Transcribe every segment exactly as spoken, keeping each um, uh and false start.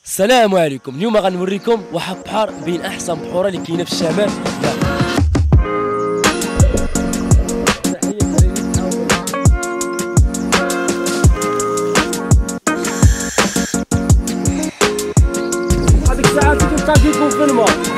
السلام عليكم. اليوم غنوريكم واحد بحر بين احسن بحوره اللي كاينه في الشمال. هذيك الساعه كنت تاكلكم في الماء.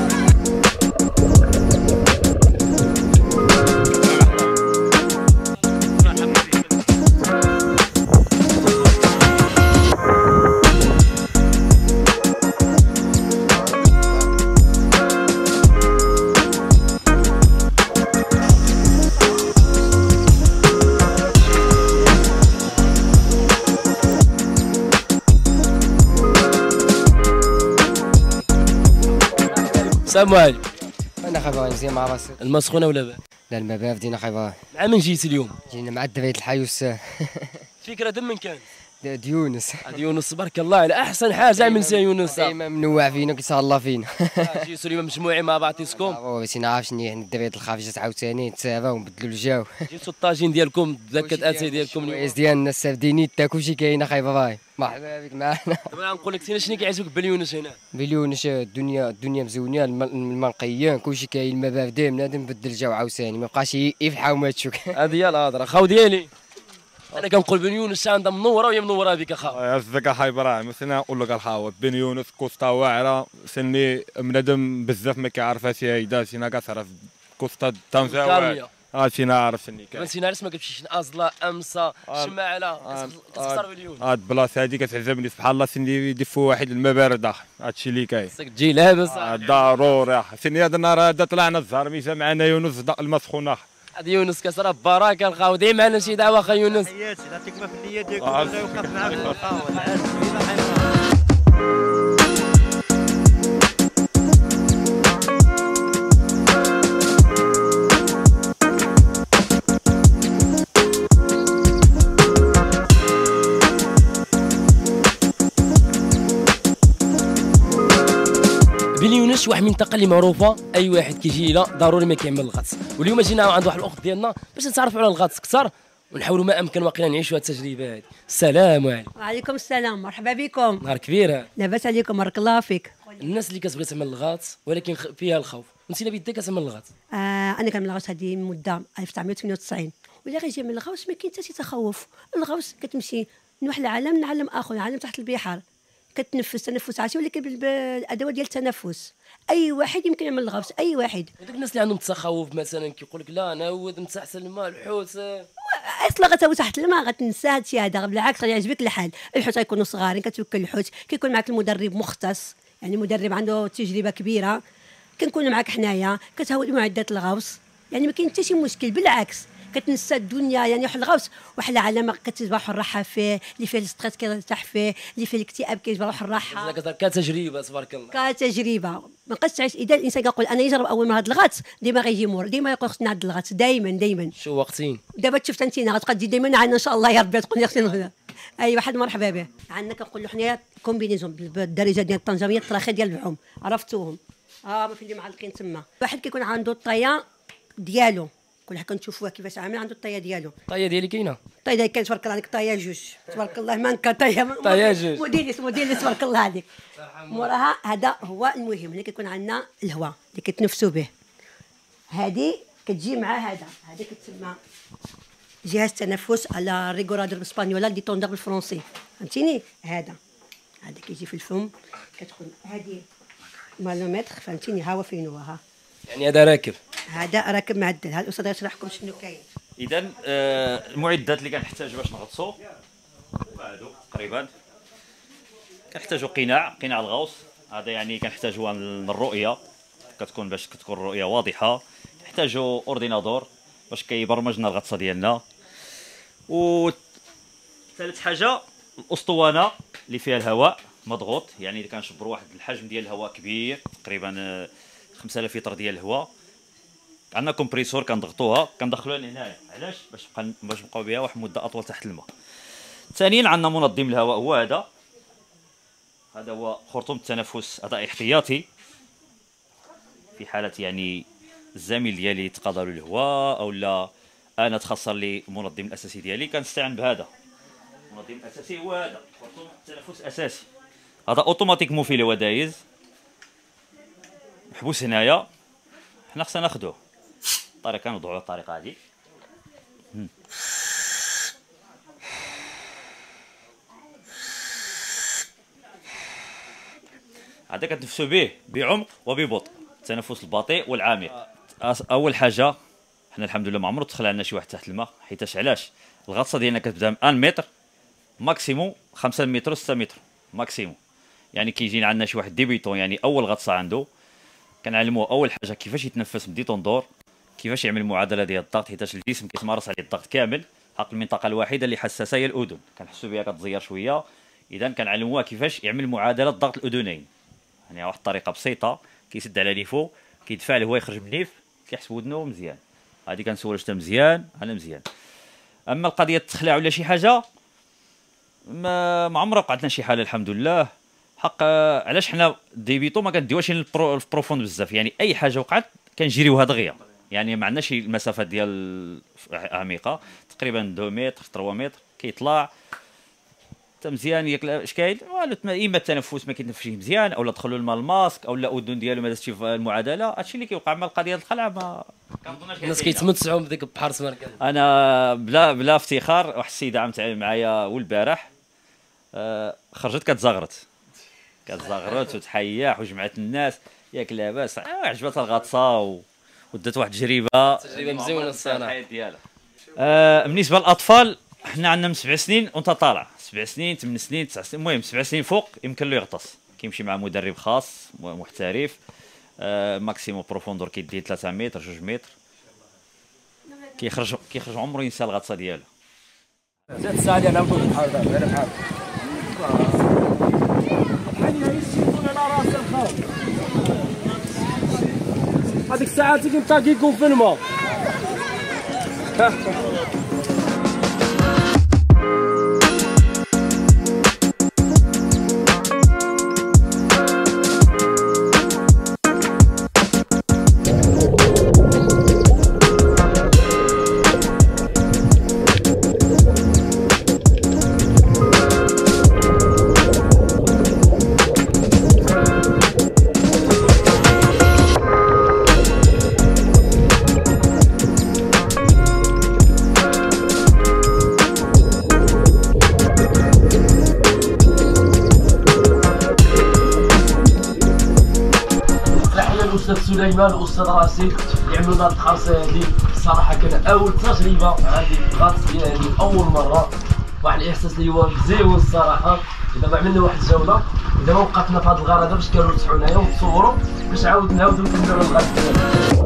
السلام عليكم. انا خبا مزيان مع راسي. الماء سخونه ولا بارد؟ لا الماء باردين خبا. مع من جيت اليوم؟ جينا مع الدراري الحيوس. فكره دم من كان؟ ديونس. يونس تبارك الله على احسن حاجه عمل سي يونس. ديما منوع فينا كيتهلا فينا. جيتو اليوم مجموعين مع بعضياتكم؟ باش نعرف شنو يعني الدراري الخافجات عاوتاني نتساباو ونبدلوا الجو. جيتو الطاجين ديالكم ذاك الاتاي ديالكم اليوم؟ الكويس ديالنا السردينيتا كلشي كاين خايبه باي. مرحبا بك معنا. دابا غنقول لك شنو كيعجبك باليونس هنا؟ بليونس الدنيا الدنيا مزونيه الماء نقيان كلشي كاين الماء باردين بنادم بدل الجو عاوتاني ما بقاش يفحى وما تشوك. هذه هي الهضره خاو ديالي. انا كنقول بن يونس عندها منوره وهي منوره بك اخا. يعزك اخاي ابراهيم مثلا نقول لك الحاوط بن يونس كوستا واعره سني بنادم بزاف ما كيعرفها شي هيدا شينا كتعرف كوستا تنزا واعره هادشي نعرف شني كاين. بس نعرف ما كتمشيش ازلا امسا شماعله كتختار باليونس. هاد البلاصه هادي كتعجبني سبحان الله سني يدفوا واحد الماء بارد اخي هادشي اللي كاين. خصك تجي لابس ضروري اخي سني هذا النهار هذا طلعنا الزهرميشه معنا يونس الماء سخون اخي. هذا يونس كسرة بركه الخاو ديما معنا شي دعوه اخا يونس. حياتي يعطيك ما في النيه ديالكم الله يوقف معاك الخاوه. بن يونس واحد المنطقه اللي معروفه اي واحد كيجي لها ضروري ما كيعمل الغطس، واليوم جينا عند واحد الاخت ديالنا باش نتعرفوا على الغطس اكثر ونحاولوا ما امكن واقيلا نعيشوا هذه التجربه هذه. السلام عليكم. وعليكم السلام مرحبا بكم. نهار كبير. لاباس عليكم بارك الله فيك. الناس اللي كتبغي تعمل الغطس ولكن فيها الخوف، انت بيدك كتعمل الغطس؟ آه انا كنعمل الغوص هذه مده ألف وتسعمائة وثمانية وتسعين، ولا غيجي من الغوص ما كاين حتى شي تخوف. الغوص كتمشي من واحد العالم لعالم اخر، عالم تحت البحر، كتنفس تنفس عادي ولكن بالادوات ديال التنفس. اي واحد يمكن يعمل الغوص، اي واحد. ودوك الناس اللي عندهم تخوف مثلا كيقول لك لا نعود من تحت الماء الحوت اصلا غتهوي تحت الماء غتنسى هادشي هذا، بالعكس غيعجبك الحال. الحوت غيكونوا صغارين كتوكل الحوت، كيكون معك المدرب مختص يعني مدرب عنده تجربه كبيره، كنكونوا معك حنايا كتهوي معدات الغوص، يعني ما كاين حتى شي مشكل بالعكس كتنسى الدنيا. يعني واحد الغوص واحد العالم كتجبر روح الراحه فيه، اللي فيه الستريس كيرتاح فيه، اللي فيه الاكتئاب كيجبر روح الراحه. كتجربه تبارك الله. كتجربه ما بقاش تعيش. اذا الانسان كيقول انا يجرب اول مره هذا الغطس ديما غيجي مور، ديما يقول خصني نعد الغطس دائما دائما. شو وقتين دابا شفت انت غتبقى تجي دائما عندنا ان شاء الله يا ربي تقول لي خصني نهضر. اي واحد مرحبا به. عندنا كنقولوا حنايا كومبينيزون بالدارجه ديال الطنجه الطراخي ديال البعوم عرفتوهم. اه ما في اللي معلقين تما. واحد كيكون عنده الطيه ديالو، كل واحد كنشوفوها كيفاش عامل عنده الطيه ديالو. الطيه ديالي كاينه؟ الطيه ديالك كاين تبارك الله عليك طيه جوج تبارك الله مانكا طيه طيه جوج موديليس موديليس تبارك الله عليك. موراها هذا هو المهم اللي كيكون عندنا الهواء اللي كيتنفسوا به. هذه كتجي مع هذا، هذا كتسمى جهاز تنفس على ريغورادور بالاسبانيولا دي طوندر بالفرنسي فهمتيني. هذا هذا كيجي في الفم كتكون هذه مالومتر فهمتيني. ها هو فين هو ها يعني هذا راكب، هذا راكب معدل. هذا الاستاذ يشرح لكم شنو كاين. اذا آه المعدات اللي كنحتاج باش نغطسوا هادو تقريبا. كنحتاجوا قناع قناع الغوص، هذا يعني كنحتاجوا للرؤيه كتكون باش كتكون الرؤيه واضحه. نحتاجوا اوردينادور باش كيبرمج لنا الغطسه ديالنا. و ثالث حاجه الاسطوانه اللي فيها الهواء مضغوط، يعني كنشبروا واحد الحجم ديال الهواء كبير تقريبا خمسة آلاف لتر ديال الهواء. عندنا كومبريسور كنضغطوها كندخلوها لهنايا. علاش؟ باش نبقى باش نبقاو بها واحد المده اطول تحت الماء. ثانيا عندنا منظم الهواء هو هذا. هذا هو خرطوم التنفس، هذا احتياطي في حاله يعني الزميل ديالي تقاضى له الهواء او لا انا تخسر لي المنظم الاساسي ديالي، كنستعين بهذا. المنظم الاساسي هو هذا خرطوم التنفس اساسي. هذا اوتوماتيك موفيل هو دايز محبوس هنايا، حنا خصنا ناخذوه الطريقه نوضعوه الطريقه هذه. هذا كتنفسوا به بعمق وببطء، التنفس البطيء والعميق. اول حاجه حنا الحمد لله ما عمرو دخل عندنا شي واحد تحت الماء، حيتاش علاش الغطسه ديالنا كتبدا من واحد متر ماكسيموم خمسة متر ستة متر ماكسيموم. يعني كيجينا عندنا شي واحد ديبيتون يعني اول غطسه عنده كنعلموه اول حاجه كيفاش يتنفس بديتوندور، كيفاش يعمل المعادله ديال الضغط، حيتاش الجسم كيتمارس عليه الضغط كامل. حق المنطقه الوحيده اللي حساسه هي الاذن، كنحسوا بها كتزير شويه، اذا كنعلموها كيفاش يعمل معادله ضغط الاذنين. يعني واحد الطريقه بسيطه، كيسد على ليفو كيدفع له هو يخرج من ليف كيحس ودنو مزيان. هذه كنسول حتى مزيان انا مزيان. اما القضيه التخلع ولا شي حاجه ما ما عمرها وقعت لنا شي حاله الحمد لله. حق علاش حنا ديبيتو ما كنديوهاش البروفوند بزاف، يعني اي حاجه وقعت كنجريوها دغيا، يعني ما عندناش المسافات ديال عميقه، تقريبا اثنين متر ثلاثة متر كيطلع حتى مزيان. ياك اش كاين والو اما التنفس ما كيتنفسش مزيان، اولا دخلوا الماء الماسك، اولا الاذن ديالو ما دازتش في المعادله. هادشي اللي كيوقع مع القضيه ديال الخلع. ما كنظنش الناس كيتمتعوا بديك البحر سمركان. انا بلا بلا افتخار واحد السيده عملت معايا والبارح آه خرجت كتزغرت كتزغرت وتحياح وجمعت الناس ياك لاباس. آه عجبتها الغطسه و... ودات واحد التجربه تجربه مزيونه الصراحه ديالها. آه بالنسبه للاطفال حنا عندنا من سبع سنين وانت طالع، سبع سنين ثمان سنين تسع سنين، المهم سبع سنين فوق يمكن له يغطس، كيمشي مع مدرب خاص محترف. آه ماكسيموم بروفوندور كيدي ثلاثة متر جوج متر، كيخرج كيخرج عمره ينسى الغطسه ديالو. زاد الساعه ديال نعاودو البحر دابا غير بحال هذيك الساعات كنت كيكون في الماء. الاستاذ سليمان والاستاذ راسي يعملوا لنا التخرصه هذه. الصراحه كان اول تجربه عندي في الغطس ديالي، اول مره واحد الاحساس اللي هو مزيون الصراحه. دابا عملنا واحد الجوله ودابا وقفنا في هذا الغار هذا باش كانوا يرجعوا لنا ونتصوروا باش عاود نعاودوا نكملوا الغطس ديالنا.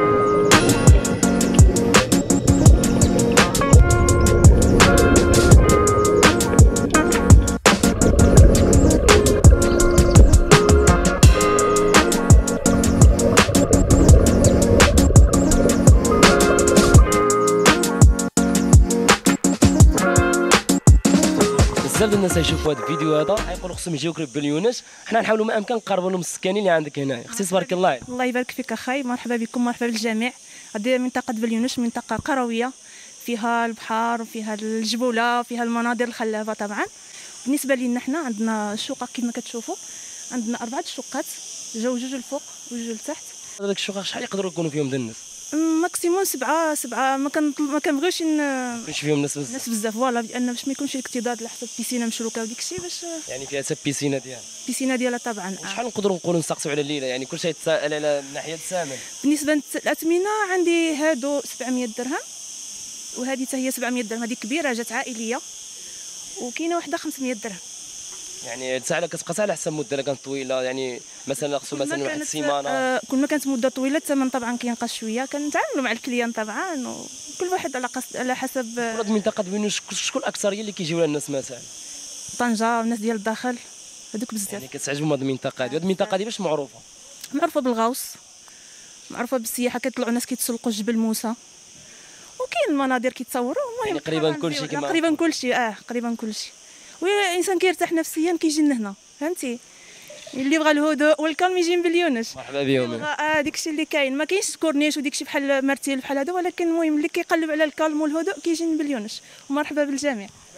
بزاف الناس يشوفوا هذا الفيديو هذا يقولوا خصهم يجيو قريب باليونس. حنا نحاولوا ما امكن نقربوا لهم السكانين اللي عندك هنايا. اختي تبارك الله. الله يبارك فيك اخاي، مرحبا بكم، مرحبا بالجميع. هذه منطقه باليونس منطقه قرويه فيها البحر وفيها الجبوله وفيها المناظر الخلابه. طبعا بالنسبه لنا حنا عندنا الشقق كما كتشوفوا، عندنا اربعه شقات، جوج جوج الفوق وجوج لتحت. هذاك الشقق شحال يقدروا يكونوا فيهم د الناس؟ ماكسيموم سبعه سبعه ما كان ما كنبغيوش يكونش فيهم ناس بزاف. ناس بزاف فوالا، لان باش ما يكونش الاكتضاد على حسب بيسينه مشروكه وديك الشيء باش يعني فيها حتى بيسينه ديالها. بيسينه ديالها طبعا. شحال نقدروا نقولوا نستقسوا على الليله؟ يعني كل شيء يتساءل على ناحيه الثمن. بالنسبه للاثمنه عندي هادو سبعمية درهم وهذه حتى هي سبعمية درهم، هذه كبيره جات عائليه، وكاينه واحده خمسمية درهم. يعني الساعه كتبقى على حسب المده اللي كانت طويله، يعني مثلا خصو مثلا واحد السيمانه. آه كل ما كانت مده طويله الثمن طبعا كينقص شويه، كنتعاملوا مع الكليان طبعا، وكل واحد على قصد على حسب. هاد المنطقه ديالنا شكون الاكثريه اللي كيجيو لها الناس مثلا؟ طنجه والناس ديال الداخل هذوك بزاف. يعني كتعجبهم هاد المنطقه هادي. هاد المنطقه هادي باش معروفه؟ معروفه بالغوص، معروفه بالسياحه، كيطلعوا ناس كيتسلقوا جبل موسى، وكاين المناظر كيتصوروا. المهم يعني تقريبا كلشي كما تقريبا كلشي اه تقريبا كلشي. والانسان كيرتاح نفسيا كيجي لهنا، فهمتي؟ اللي بغى الهدوء والكالم يجي من باليونس. مرحبا بهم. اه داكشي اللي كاين، ما كاينش كورنيش وداكشي بحال مرتيل بحال هذا، ولكن المهم اللي كيقلب على الكالم والهدوء كيجي من باليونس. ومرحبا بالجميع.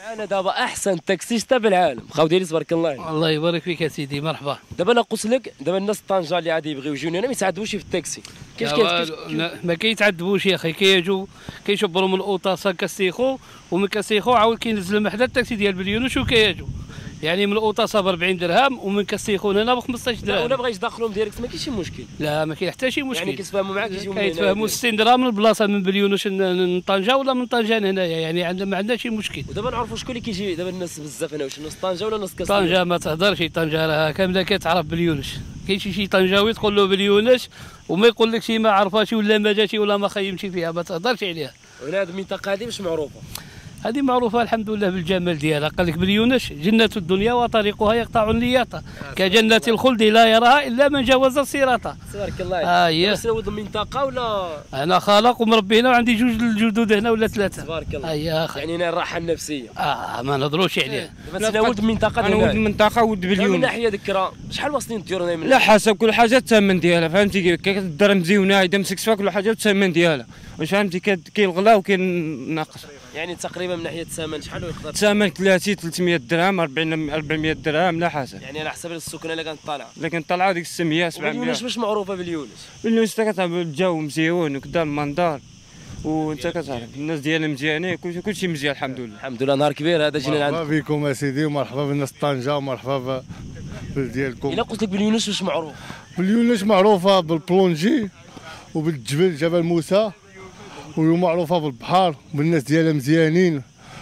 معنا دابا احسن تاكسيستا بالعالم خاو ديالي تبارك الله عليك. الله يبارك فيك يا سيدي، مرحبا. دابا انا قلت لك دابا الناس طنجه اللي عادي يبغيو يجوني انا ما يتعذبوش في التاكسي كيفاش كيف ما كيتعذبوش يا اخي، كيجوا كيشبروا من الاوطاسا كاستيخو، ومن كاستيخو عاود كينزل من حدا التاكسي ديال بليونوش وكيجوا، يعني من الاوطاسا ب أربعين درهم ومن كاستيخو هنا ب خمسطاش درهم. ولا بغا يدخلهم ديريكت ما كاينش شي مشكل. لا ما كاين حتى شي مشكل، يعني كيتفاهموا معاك يجيو كيتفاهموا ستين درهم من البلاصه من بليونوش لطنجه ولا من طنجه هنايا، يعني عندنا ما عندنا شي مشكل. ودابا نعرفوا شكون اللي كيجي دابا الناس بزاف هنا، واش الناس طنجه ولا الناس كاستيخو؟ طنجه ما تهضرش، طنجه راها كامله كتعرف بليونوش، كاين شي شي طنجاوي تقول له بليونوش وما يقول لك شي ما عرفهاش ولا ما جاتش ولا ما خيمش فيها، ما تهضرش عليها. وهنا هذه المنطقه هذه واش معروفه؟ هذه معروفه الحمد لله بالجمال ديالها، قال لك بليونش جنة الدنيا وطريقها يقطع النياط، كجنة الخلد لا يراها الا من جاوز الصراط. تبارك الله عليك. اه يا سنود المنطقه ولا انا خالق ومربي هنا وعندي جوج الجدود هنا ولا ثلاثه. تبارك الله. اه يا اخي يعني هنا الراحه النفسيه. اه ما نهضروش عليها. دابا انا ولد المنطقه انا ولد المنطقه ولد بليونوش. من ناحيه ذكرى شحال واصلين الديور من لا حسب كل حاجه الثمن ديالها، فهمتي كيف الدار مزيونه اذا مسكت فيها كل حاجه الثمن ديالها، واش فهمتي كاين الغلا وكاين الناقص. يعني تقريبا من ناحيه الثمن شحال يقدر؟ الثمن ثلاثين ثلاثمية درهم أربعين أربعمية درهم لا حسب، يعني على حسب السكنه اللي كانت طالعه. لكن طلعوا ديك ستمية سبعمية. بليونوش باش معروفه بليونوش؟ بليونوش انت كتعرف الجو مزيون وكذا المنظر، وانت كتعرف الناس ديالنا مزيانين، كلشي كلشي مزيان الحمد لله. الحمد لله نهار كبير هذا جينا مرحبا بكم اسيدي ومرحبا بالناس طنجه ومرحبا ديالكم. الا قلت لك بليونوش واش معروف؟ بليونوش معروفه بالبلونجي وبالجبل جبل موسى، ومعروفه بالبحر بالناس ديالها مزيانين،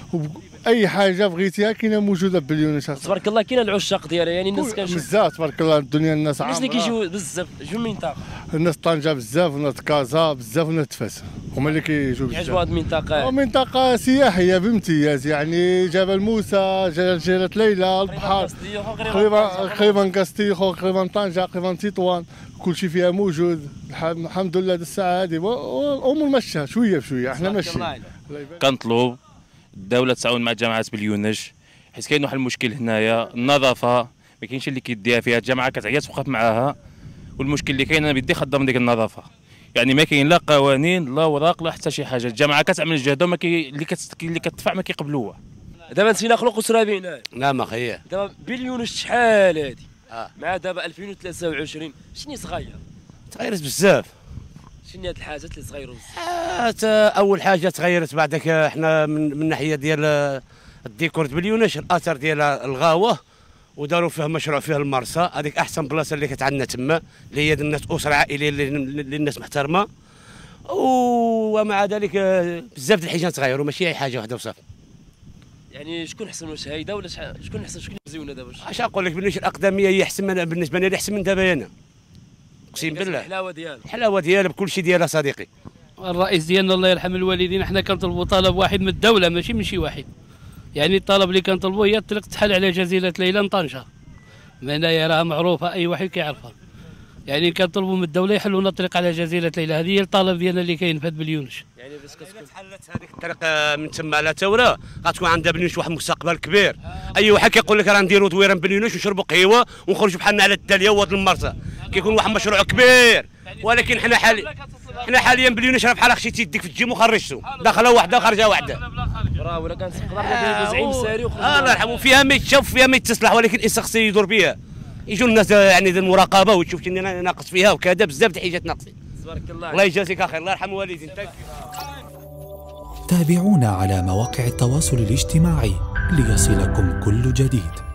اي حاجه بغيتيها كاينه موجوده بليونوش. تبارك الله كاين العشاق ديالها، يعني الناس كنشوف بزاف تبارك الله الدنيا الناس عامره. الناس اللي كيجيو بزاف جو المنطقه، الناس طنجه بزاف والناس كازا بزاف والناس تفاس هما اللي كيجيو بزاف. يعجبوا هذه المنطقه؟ منطقه سياحيه بامتياز، يعني جبل موسى جزيره ليلى البحر تقريبا تقريبا كاستيخو تقريبا طنجه تقريبا تطوان كلشي فيها موجود الحمد لله. هذه الساعه هذه الامور ماشيه شويه بشويه، احنا ماشيين. كنطلب الدوله تعاون مع جامعه بليونش، حيت كاين واحد المشكل هنايا، النظافه ما كاينش اللي كيديها فيها، الجامعه كتعيا توقف معاها، والمشكل اللي كاين انا بدي خدام ديك النظافه، يعني ما كاين لا قوانين لا اوراق لا حتى شي حاجه، الجامعه كتعمل جهدها وما كي اللي كت... اللي كتدفع ما كيقبلوها. دابا نسينا خلق اسره هنايا. لا ما خير. دابا بليونوش شحال هادي؟ اه مع دابا ألفين وثلاثة وعشرين شنو تغير؟ تغيرت بزاف. شنو هاد الحاجات اللي تغيروا بزاف؟ آه اول حاجه تغيرت بعدك احنا من من ناحيه ديال الديكور بليونوش، الاثر ديال الغاوه وداروا فيه مشروع فيه المرسى، هذيك احسن بلاصه اللي كانت عندنا تما، اللي هي الناس اسره عائليه اللي الناس محترمه، ومع ذلك بزاف د الحاجات تغيروا ماشي اي حاجه واحده وصافي. يعني شكون احسن واش هايده ولا شكون احسن شكون مزيونه دابا؟ اش نقول لك بليونوش الاقدميه هي احسن من بالنسبه لي احسن من دابا انا، اقسم بالله. الحلاوه ديالها الحلاوه ديالها بكل شيء ديالها صديقي. الرئيس ديالنا الله يرحم الوالدين احنا كنطلبوا طلب واحد من الدوله ماشي من شي واحد، يعني الطلب اللي كنطلبوا هي الطريق تحل على جزيره ليلى لطنجه، هنايا راها معروفه اي واحد كيعرفها، يعني كنطلبوا من الدوله يحلوا لنا الطريق على جزيره ليلى، هذه هي الطلب ديالنا اللي كاين في هاد بليونش. يعني باش كتكون تحلت هذيك الطريق من تما على تاوره غتكون عندها بليونش واحد المستقبل كبير، اي واحد كيقول لك راه نديروا دويره بليونش ونشربوا قهوه ونخرجوا بحالنا على الداليه وواد المرسى، كيكون واحد مشروع كبير، ولكن حنا حاليا حنا حاليا بليونش راه بحال خشيتي يديك في الجيم وخرجتو، داخله وحده خارجه وحده. برافو ولا كنقدر زعيم ساري وخرج. الله يرحمه فيها ما يتشاف فيها ما يتصلح، ولكن الانسان خصو يدور بها، يجوا الناس يعني المراقبه وتشوف شنو ناقص فيها وكذا، بزاف د الحاجات ناقصين. تبارك الله. الله يجازيك خير، الله يرحم والديك. تابعونا على مواقع التواصل الاجتماعي ليصلكم كل جديد.